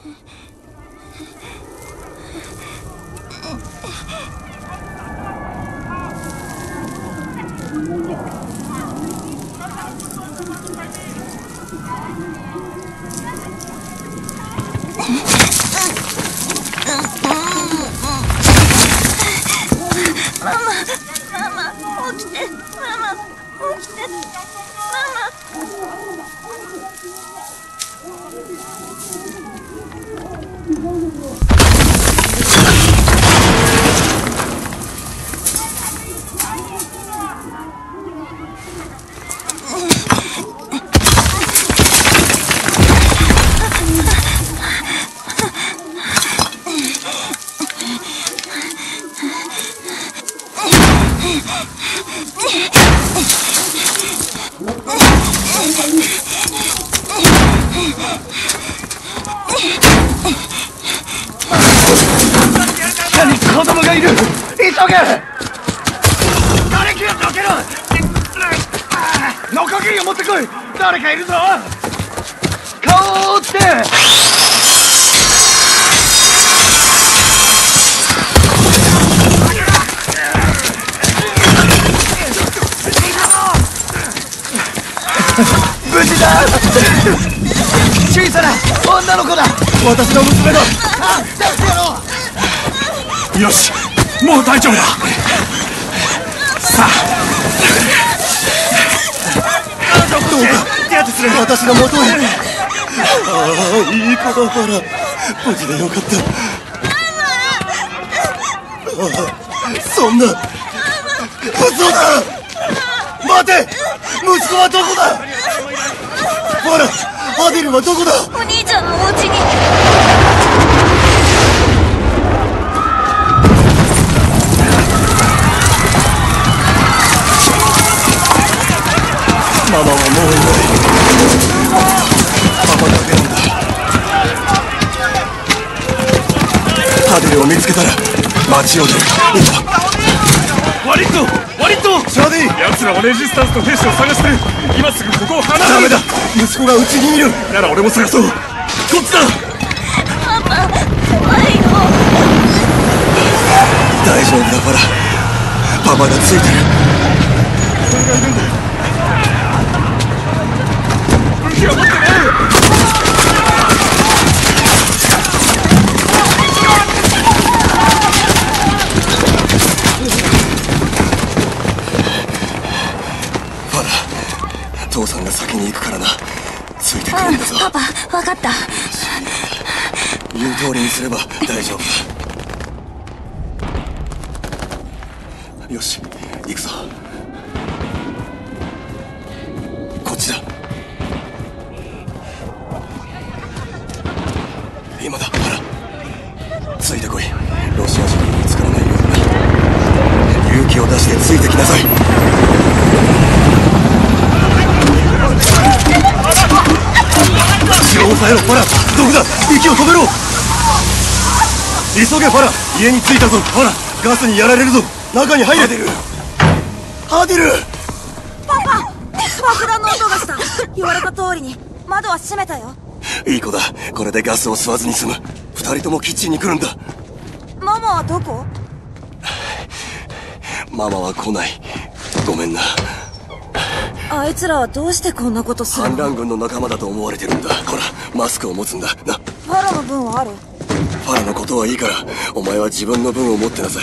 下に子供がいる。急げ。誰かどけろ。ノコギリを持ってこい。誰かいるぞ。顔を追って。無事だ。小さな女の子だ。私の娘だ。助けろ。 よし、もう大丈夫だ。さあ、 どうか手当てする。私の元へ。いい子だから無事でよかった。そんな嘘だ。待て、息子はどこだ。ほら、アデルはどこだ。 お兄ちゃんのお家に。 ママはもういない。パパだけなんだ。アデルを見つけたら町を出る。 ワリット、ワリット。 シャディ、 奴らはレジスタンスと兵士を探してる。今すぐここを離れる。 ダメだ、息子がうちにいる。 なら俺も探そう。こっちだ。 パパ、怖いよ。 大丈夫だからパパがついてる。 誰がいるんだ。武器を持ってね。 父さんが先に行くからな。ついてくるんだぞ。 パパ、分かった。 言う通りにすれば大丈夫だ。よし、行くぞ。こっちだ。今だ。ほら、ついてこい。ロシア人に見つからないようにな。勇気を出してついてきなさい。口を押さえろ、ファラ。どこだ。息を止めろ。急げ、ファラ。家に着いたぞ。ファラ、ガスにやられるぞ。中に入れ。ハデル。 パパ、爆弾の音がした。言われた通りに窓は閉めたよ。 いい子だ。これでガスを吸わずに済む。二人ともキッチンに来るんだ。 ママはどこ。 ママは来ない。ごめんな。 あいつらはどうしてこんなことするの。 反乱軍の仲間だと思われてるんだ。ほら、マスクを持つんだな。 ファラの分はある。 ファラのことはいいから、お前は自分の分を持ってなさい。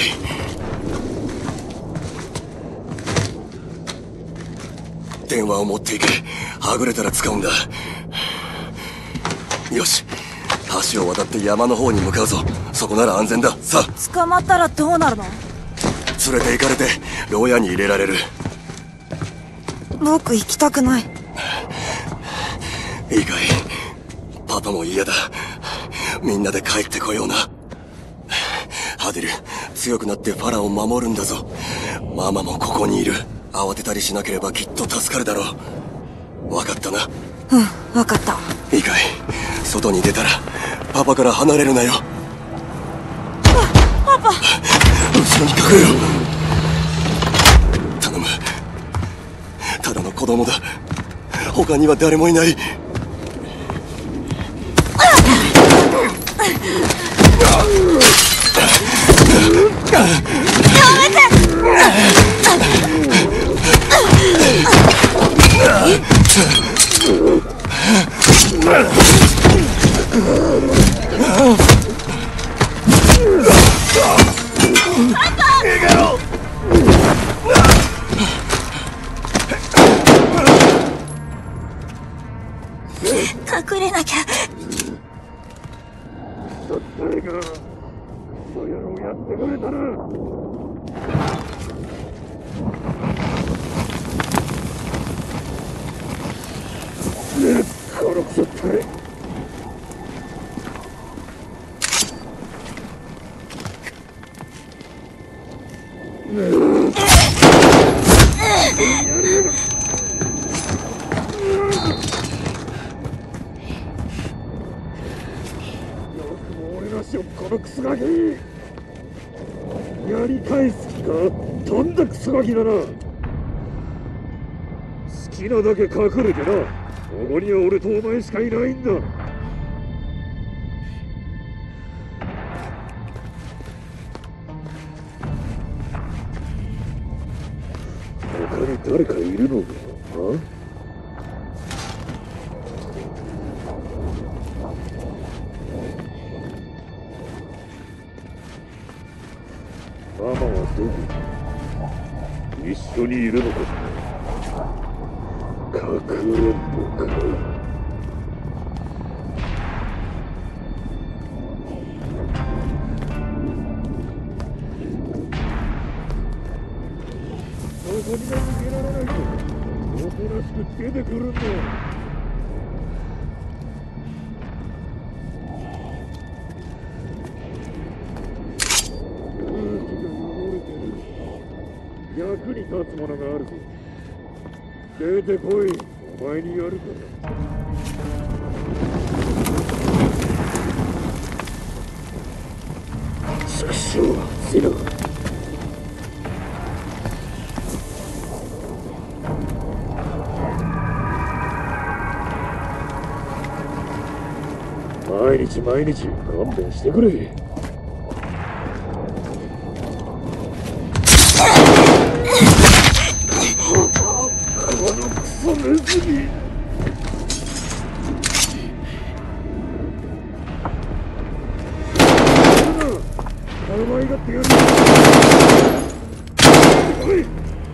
電話を持っていけ。はぐれたら使うんだ。よし、橋を渡って山の方に向かうぞ。そこなら安全だ。さあ、 捕まったらどうなるの。 連れて行かれて牢屋に入れられる。 僕行きたくない。 いいかい。パパも嫌だ。みんなで帰ってこような。ハデル、強くなってファラを守るんだぞ。ママもここにいる。慌てたりしなければきっと助かるだろう。分かったな。 うん、分かった。 いいかい。外に出たらパパから離れるなよ。 パパ、 後ろに隠れろ。頼む。ただの子供だ。他には誰もいない。 隠れなきゃ。 誰がこの野郎やってくれたな。殺くそったれ。このクソガキ、やり返す気か。とんだクソガキだな。好きなだけ隠れてな。ここには俺とお前しかいないんだ。他に誰かいるのか。ママはどこ？一緒にいるのか。かくれんぼか。どこにも逃げられないとおとなしく出てくるんだ。役に立つものがあるぞ。出てこい。お前にやるから。畜生、ゼロ。毎日勘弁してくれ。ネズミ。お前がってやる。おい、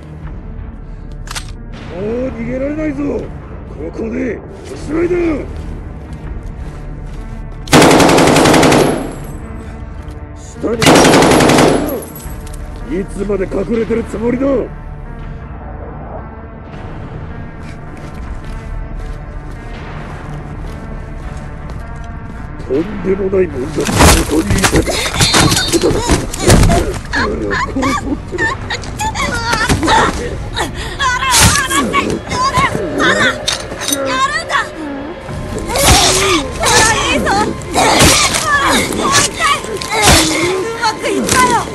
もう逃げられないぞ。ここでおしまいだ。下にいつまで隠れてるつもりだ。とんでもないもんだ。ここにいたか。俺を殺そうってな。 やるんだ。いいぞ。もう一回。うまくいったよ。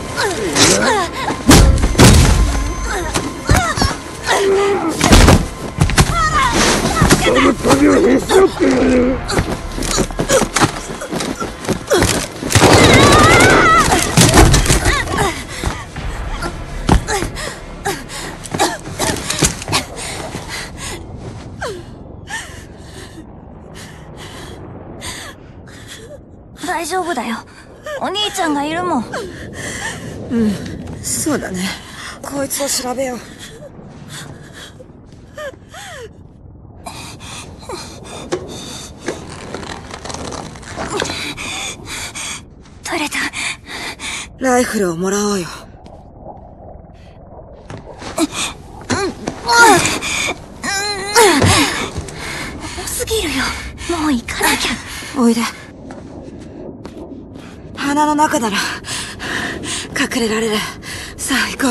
その旅をへし折ってやる。 大丈夫だよ。お兄ちゃんがいるもん。 うん、そうだね。こいつを調べよう。 取れた。 ライフルをもらおうよ。 重すぎるよ。もう行かなきゃ。 おいで。鼻の中なら隠れられる。さあ行こ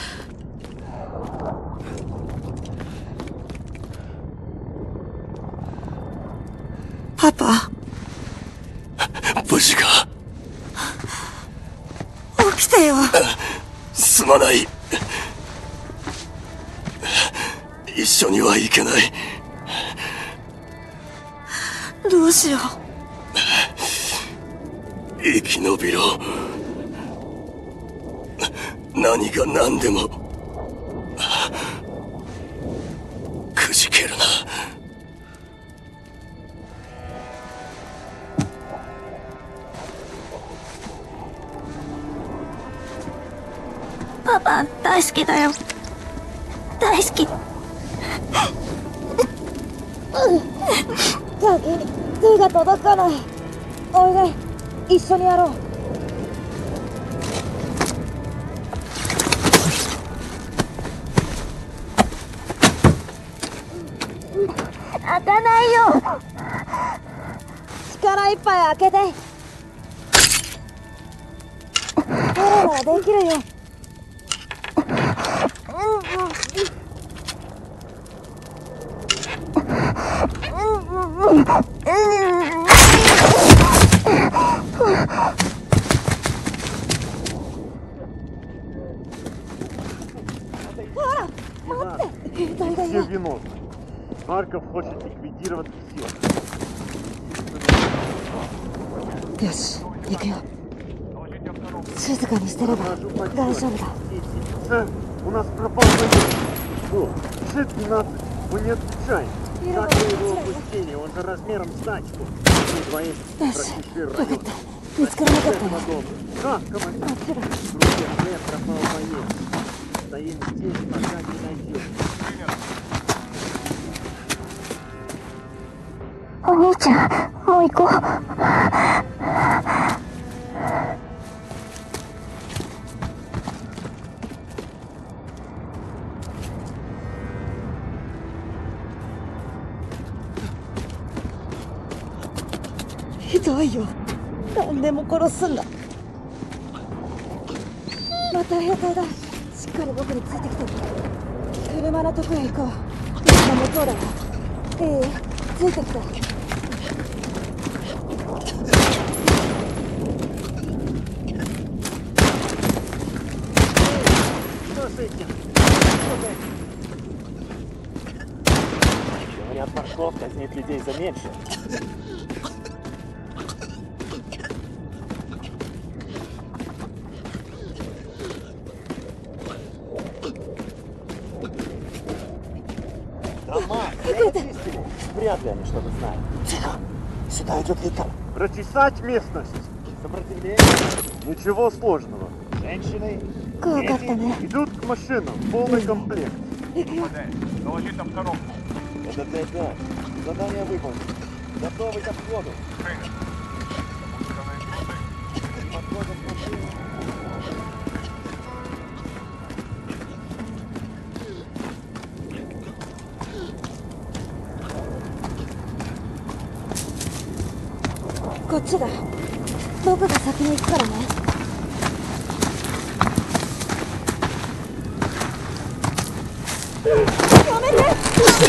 う。パパ、 無事か。 起きてよ。 すまない。一緒には行けない。 どうしよう。 生き延びろ。 何が何でもくじけるな。 パパ大好きだよ。大好き。 先に手が届かない。おいで、一緒にやろう。開かないよ。力いっぱい開けて。これならできるよ。 Все виновны. Марков хочет ликвидировать всех. よし、行くよ。静かにしてれば大丈夫だ。 Сэр, у нас пропал боец. Что? Ш-12. Мы не отвечаем. Как вы его упустили? Он же размером с тачку. Мы двоим практически район. Как, командир? Друзья, Ш пропал боец. Стоим здесь, пока не найдем. お兄ちゃん、もう行こう。 ひどいよ。何でも殺すんだ。また兵隊だ。しっかり僕についてきてる。車のとこへ行こう。今向こうだよ。いい？ついてきて。 Говорят, Марков казнит людей за меньше. Дома, очистили. Вряд ли они что-то знают. Тихо! Сюда идет Виктор. Прочесать местность. Сопротивление? Ничего сложного. Женщины, дети идут к машинам. Полный комплект. Доложи там коробку. Это ТТ. Задание выполнено. Готовы к отходу. Подходят к машине. こっちだ。僕が先に行くからね。やめて！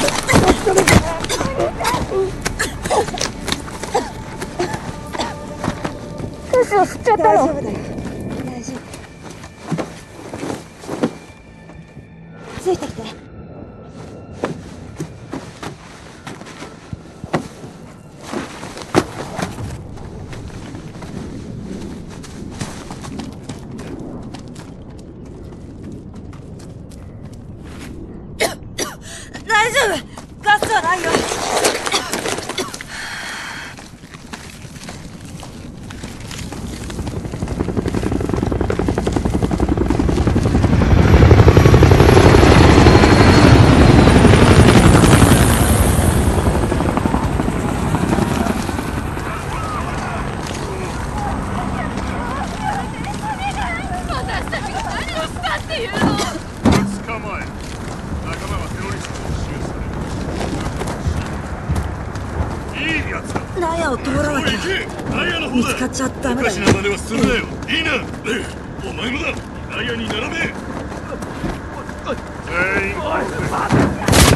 ガスを吸っちゃったの。大丈夫だよ。大丈夫。ついてきて。大丈夫！ガスはないよ。納屋を通らなきゃ。見つかっちゃダメだよ。 おかしな真似はするなよ。いいな。お前もだ。納屋に並べ。全員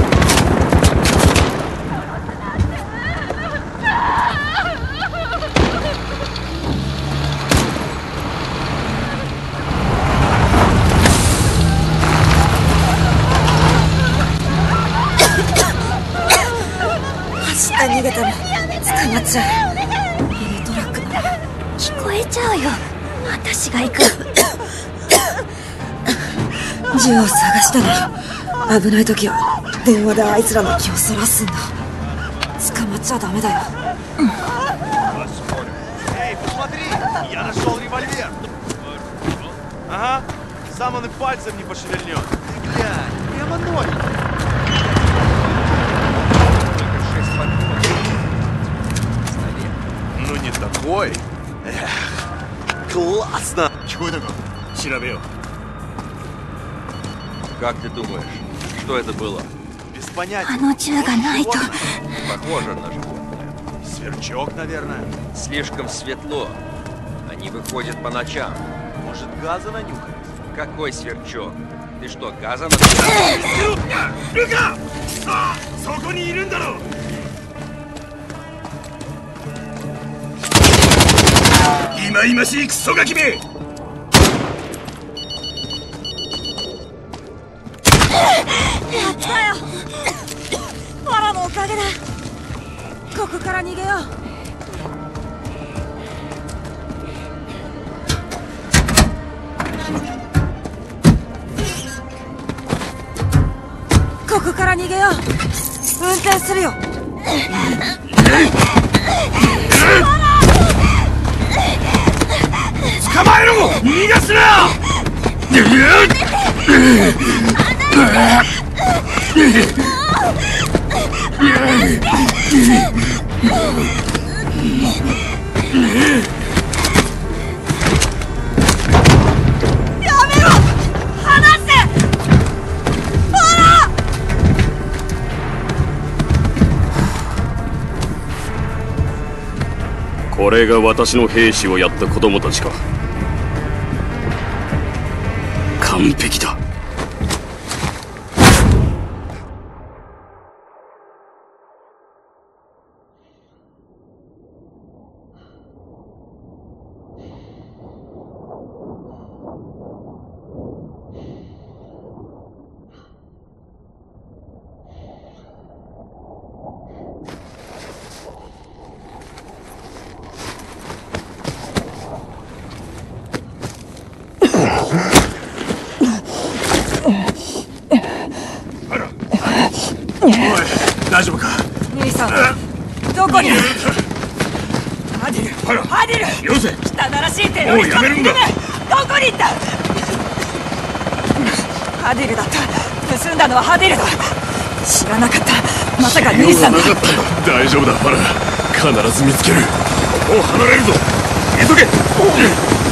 走って逃げても捕まっちゃう。軽トラックだ。 聞こえちゃうよ。私が行く。 銃を探したら危ない時は電話であいつらの気をそらすんだ。捕まっちゃダメだよ。 Эй, посмотри! Я нашел револьвер! Ага, сам он и пальцем не пошевельнет. Ты глянь, прямо новенький. Ну не такой. Эх, классно! Чего это? Чиробео. Как ты думаешь, что это было? Без понятия. あの銃がないと。 Похоже на животное. Сверчок, наверное. Слишком светло. Они выходят по ночам. Может, газа нанюхать? Какой сверчок? Ты что, газа нанюхать? ルカ！ああ、そこにいるんだろう。いまいましいクソガキめ！ やったよ。ファラのおかげだ。ここから逃げよう。ここから逃げよう。運転するよ。 捕まえろ！逃がすな！ これが私の兵士をやった子供たちか。完璧だ。 大丈夫か？ 兄さん、どこに？ハディル、ハディル！ よせ！ 汚らしい手をやめるんだ！どこに行った？ハディルだった。盗んだのはハディルだ。知らなかった。まさか兄さんが。 大丈夫だ、ファラ。必ず見つける。ここを離れるぞ。急げ！